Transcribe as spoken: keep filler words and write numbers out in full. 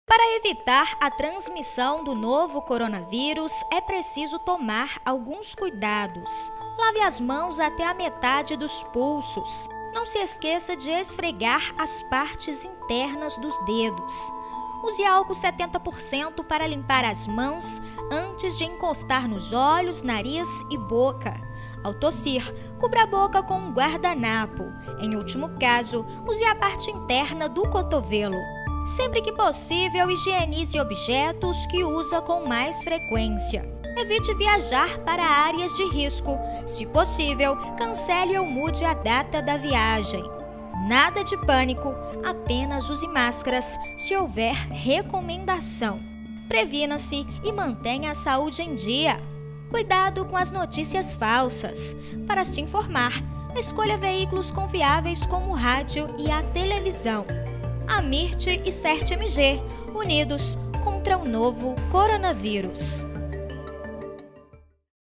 Para evitar a transmissão do novo coronavírus, é preciso tomar alguns cuidados. Lave as mãos até a metade dos pulsos. Não se esqueça de esfregar as partes internas dos dedos. Use álcool setenta por cento para limpar as mãos antes de encostar nos olhos, nariz e boca. Ao tossir, cubra a boca com um guardanapo. Em último caso, use a parte interna do cotovelo. Sempre que possível, higienize objetos que usa com mais frequência. Evite viajar para áreas de risco. Se possível, cancele ou mude a data da viagem. Nada de pânico, apenas use máscaras se houver recomendação. Previna-se e mantenha a saúde em dia. Cuidado com as notícias falsas. Para se informar, escolha veículos confiáveis como o rádio e a televisão. A Mirte e CERT-M G, unidos contra o novo coronavírus.